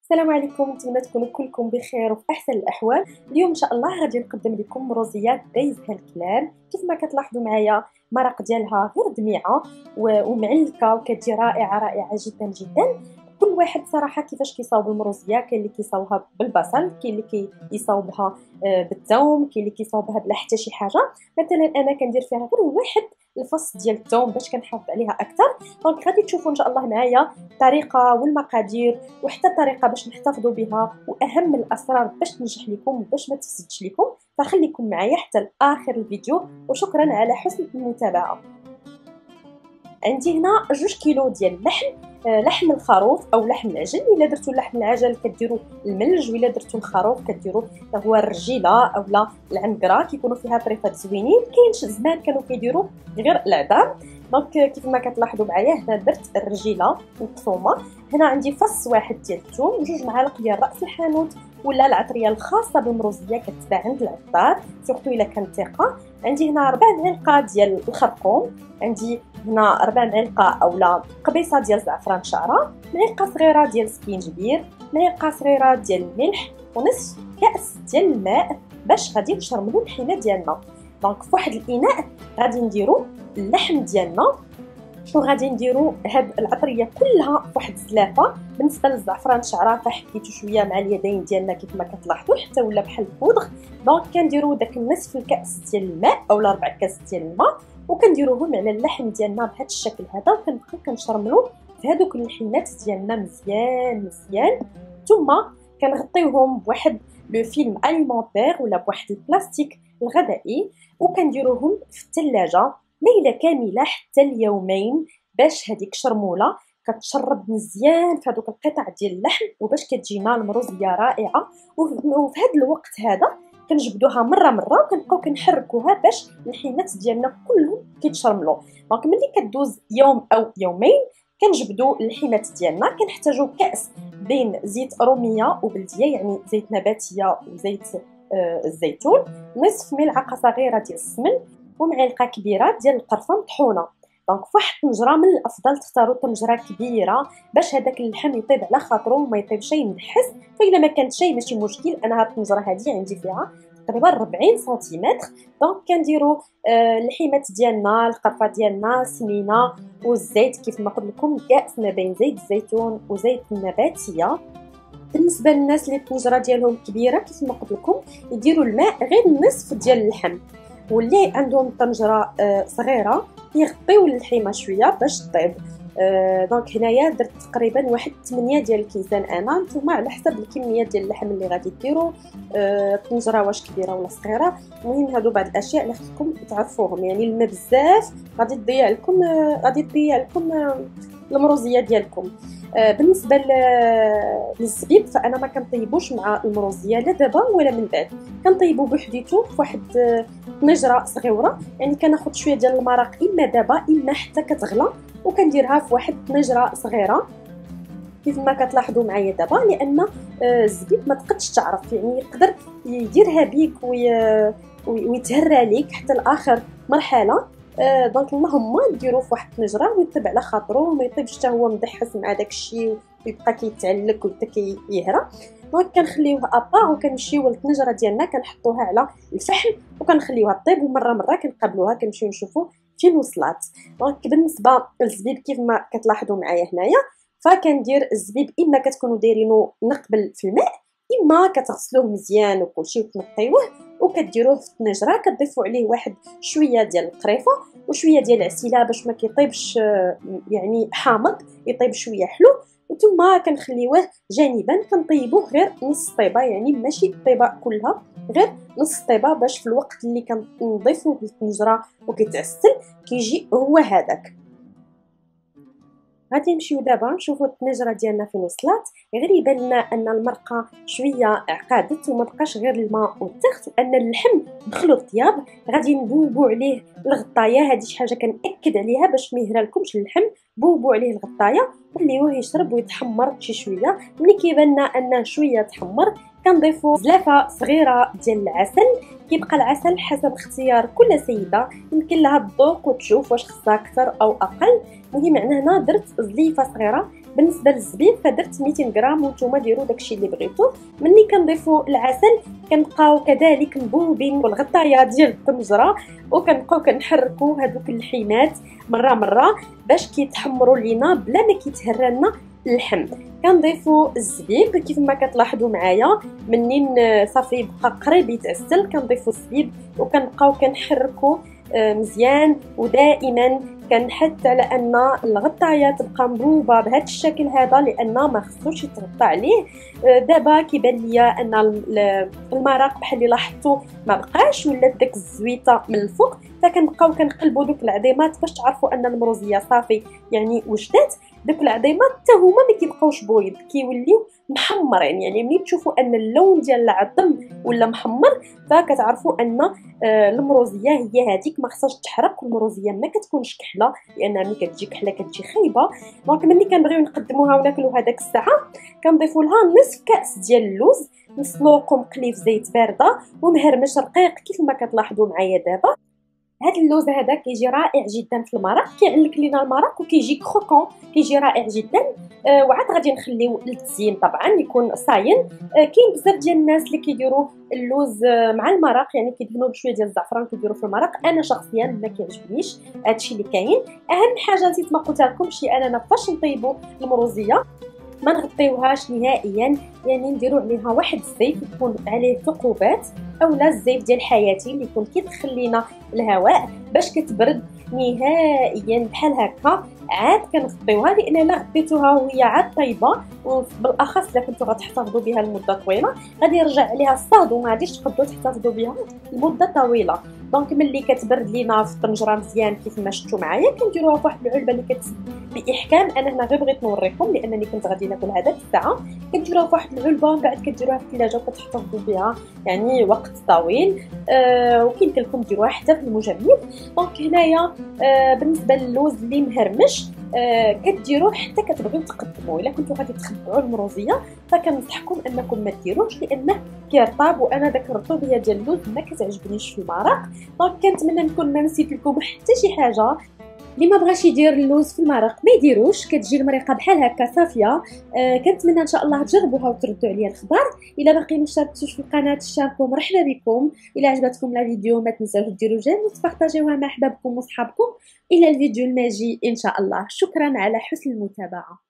السلام عليكم، نتمنى تكونوا كلكم بخير وفي احسن الاحوال. اليوم ان شاء الله غادي نقدم لكم مروزيات دايزها الكلام. كيف ما كتلاحظوا معايا المرق ديالها غير دميعه ومعلكه وكتجي رائعه جدا جدا. كل واحد صراحه كيفاش كيصاوب المروزيه، كاين اللي كيصاوبها بالبصل، كاين اللي كيصاوبها بالثوم، كاين اللي كيصاوبها بلا حتى شي حاجه. مثلا انا كندير فيها غير واحد الفص ديال الثوم باش كنحافظ عليها اكثر. دونك غادي تشوفوا ان شاء الله معايا الطريقه والمقادير وحتى الطريقه باش نحتفظوا بها، واهم الاسرار باش تنجح لكم باش ما تفسدش لكم. فخليكم معايا حتى لاخر الفيديو، وشكرا على حسن المتابعه. عندي هنا 2 كيلو ديال اللحم، لحم الخروف او لحم العجل. الا درتو لحم العجل كديروا الملج، والا درتو الخروف كديروا هو الرجيله اولا العنقره، كيكونوا فيها طريفات زوينين. كاين زمان كانوا كيديروا غير العظام. دونك كيف ما كتلاحظوا معايا هنا درت الرجيله والثومه. هنا عندي فص واحد ديال الثوم، 2 معالق ديال راس الحانوت ولا العطريه الخاصه بالمروزيه كتباع عند العطار سورتو الا كانت ثقه. عندي هنا 4 معالق ديال الخرقوم، عندي هنا 4 معالق اولا قبيصه ديال زعفران شعره، معلقه صغيره ديال سكينجبير، معلقه صغيره ديال الملح، ونصف كاس ديال الماء باش غادي نشرملو الحينه ديالنا. دونك في واحد الاناء غادي نديرو اللحم ديالنا، وغادي نديرو هاد العطريه كلها فواحد الزلافه. بالنسبه للزعفران شعره فحكيتو شويه مع اليدين ديالنا كيف ما كتلاحظوا حتى ولا بحال البودغ. دونك كنديرو داك نصف الكاس ديال الماء اولا 4 كاس ديال الماء، وكنديروهم على اللحم ديالنا بهذا الشكل هذا، وكنبقاو كنشرملو في هذوك الحينات ديالنا مزيان. ثم كنغطيوهم بواحد لو فيلم اليمونتير ولا بواحد البلاستيك الغذائي، وكنديروهم في الثلاجه ليله كامله حتى اليومين باش هذيك شرموله كتشرب مزيان في هذوك القطع ديال اللحم، وباش كتجينا المروزيه رائعه. وفي هذا الوقت هذا كنجبدوها مره وكنبقاو كنحركوها باش الحينات ديالنا كلهم كيتشرملوا. دونك ملي كدوز يوم او يومين كنجبدوا الحينات ديالنا. كنحتاجوا كاس بين زيت روميه وبلديه، يعني زيت نباتيه وزيت الزيتون، نصف ملعقه صغيره ديال السمن، ومعلقه كبيره ديال القرفه مطحونه. دونك فواحد الطنجره من الافضل تختاروا طنجره كبيره باش هذاك اللحم يطيب على خاطرو وما يطيبش ينحس. فاذا ما كانت شي ماشي مشكل، انا هاد الطنجره هذه عندي فيها تقريبا 40 سنتيمتر. دونك كنديروا اللحيمات ديالنا، القرفه ديالنا سمينه، والزيت كيف ما قلت لكم كاس ما بين زيت الزيتون وزيت النباتيه. بالنسبه للناس اللي الطنجره ديالهم كبيره كيف ما قلت لكم يديروا الماء غير النصف ديال اللحم، واللي عندهم طنجره صغيره يغطيو اللحيمه شويه باش طيب. دونك هنايا درت تقريبا واحد 8 ديال الكيسان. انا نتوما على حسب الكميه ديال اللحم اللي غادي ديروا، الطنجره واش كبيره ولا صغيره. المهم هادو بعض الاشياء اللي خصكم تعرفوهم، يعني الماء بزاف غادي تضيع لكم المروزيه ديالكم. بالنسبه للزبيب فانا ما كنطيبوش مع المروزيه لا دابا ولا من بعد، كنطيبو بوحديتو في واحد طنجره صغيره. يعني كناخذ شويه ديال المرق اما دابا اما حتى كتغلى، وكنديرها في واحد طنجره صغيره كيف ما كتلاحظوا معايا دابا، لان الزبيب ما تقدش تعرف، يعني يقدر يديرها بيك ويتهرى ليك حتى لاخر مرحله. دونك اللهم نديروه في واحد الطنجره ويطيب على خاطرو وما يطيبش حتى هو مدحس مع داكشي ويبقى كيتعلق ويبقى كيهرى. دونك كنخليوها ابار وكنمشيو للطنجره ديالنا كنحطوها على الفحم وكنخليوها طيب، ومره كنقابلوها كنمشيو نشوفوا فين وصلات. دونك بالنسبه للزبيب كيف ما كتلاحظوا معايا هنايا فكندير الزبيب اما كتكونوا دايرينو نقبل في الماء، اما كتغسلوه مزيان وكلشي وتنقيوه وكديروه في الطنجره. كتضيفوا عليه واحد شويه ديال القريفه وشويه ديال العسيله باش ما كيطيبش يعني حامض، يطيب شويه حلو. ثم كنخليوه جانبا كنطيبوه غير نص طيبه، يعني ماشي الطيبه كلها، غير نص طيبه باش في الوقت اللي كنضيفوه للطنجره وكيتعسل كيجي هو هذاك. غادي نمشيو دابا نشوفوا الطنجره ديالنا فين وصلات. غير يبان لنا ان المرقه شويه عقادت وما بقاش غير الماء والتخت، وان اللحم دخلوا الطياب. غادي نبوبوا عليه الغطايه، هذه شي حاجه كنأكد عليها باش ما يهرالكمش اللحم. بوبوا عليه الغطايه وخليوه يشرب ويتحمر شي شويه. ملي كيبان لنا انه شويه تحمر كنضيفوا زلافه صغيره ديال العسل. كيبقى العسل حسب اختيار كل سيده، يمكن لها الذوق وتشوف واش خصها اكثر او اقل. المهم انا هنا درت زليفه صغيره بالنسبه للزبيب فدرت 200 غرام وانتم ديروا داكشي اللي بغيتو. ملي كنضيفوا العسل كنبقاو كذلك مبوبين بالغطايه ديال الطنجره وكنبقاو كنحركوا هذوك اللحيمات مره باش كيتحمروا لينا بلا ما كيتهرى لنا اللحم. كنضيفوا الزبيب كيف ما كتلاحظوا معايا منين صافي بقى قريب يتعسل كنضيفوا الزبيب وكنبقاو كنحركوا مزيان، ودائما كنحث على ان الغطايه تبقى مبوبه بهذا الشكل هذا لان ما خصوش يتغطى عليه. دابا كيبان ليا ان المرق بحال اللي لاحظتوا ما بقاش ولات داك الزويته من الفوق، فكنبقاو كنقلبوا دوك العظيمات باش تعرفوا ان المروزيه صافي يعني وجدات. دوك العظيمات حتى هما ما كيبقاوش بويض، كيوليو محمرين، يعني ملي تشوفوا ان اللون ديال العظم ولا محمر فكتعرفوا ان المروزيه هي هذيك ما خصهاش تحرق. والمروزيه ما كتكونش كحله لانها ملي كتجي كحله كتجي خايبه. دونك ملي كنبغيو نقدموها وناكلوها داك الساعه كنضيفوا لها نصف كاس ديال اللوز مسلوق ومقلي في زيت بارده ومهرمش رقيق كيف ما كتلاحظوا معايا دابا. هاد اللوز هذا كيجي رائع جدا في المرق، كيعلك لينا المرق وكيجي كروكون، كيجي رائع جدا. وعاد غادي نخليو للتزيين طبعا يكون صاين. كاين بزاف ديال الناس اللي كيديروا اللوز مع المرق، يعني كيدهنوه بشويه ديال الزعفران كيديروا في المرق. انا شخصيا ما كيعجبنيش هادشي اللي كاين. اهم حاجه نسيت ما قلتها لكمش اننا فاش نطيبوا المروزيه ما نغطيوهاش نهائيا، يعني نديروا عليها واحد الزيت يكون عليه ثقوبات اولا الزيت ديال حياتي اللي يكون كيدخل لينا الهواء باش كتبرد نهائيا بحال هكا. عاد كنغطيوها لان الا غطيتوها وهي عاد طيبه وبالاخص الا كنتو غتحتفظوا بها لمده طويله غادي يرجع عليها الصهد وما غاديش تقدروا تحتفظوا بها لمده طويله. دونك ملي كتبرد لينا في الطنجره مزيان كيف ما شفتوا معايا كنديروها في واحد العلبه اللي كتسد باحكام. انا هنا غير بغيت نوريكم لانني كنت غادي ناكل هذاك الساعه. كديروها في واحد العلبه ومن بعد كديروها في الثلاجه وكتحتفظوا بها يعني وقت طويل. وكيمكن لكم ديروها حتى في المجمد. دونك هنايا بالنسبه للوز اللي مهرمش كديروه حتى كتبغيو تقدموه. الا كنتو غادي تخبعوا المروزيه فكنصحكم انكم ما ديروش لانه كيرطاب، وانا داك الرطوبيه ديال اللوز ما كتعجبنيش في المرق. دونك كنتمنى نكون ما نسيت لكم حتى شي حاجه. اللي ما بغاش يدير اللوز في المرق ما يديروش، كتجي المريقه بحال هكا صافيه. كنتمنى ان شاء الله تجربوها وتردوا عليا الخبر. الا باقي ما اشتركتوش في القناه اشتركوا، مرحبا بكم. الا عجبتكم لا فيديو ما تنساوش ديروا جيم وتبارطاجيوها مع احبابكم وصحابكم. الى الفيديو الماجي ان شاء الله. شكرا على حسن المتابعه.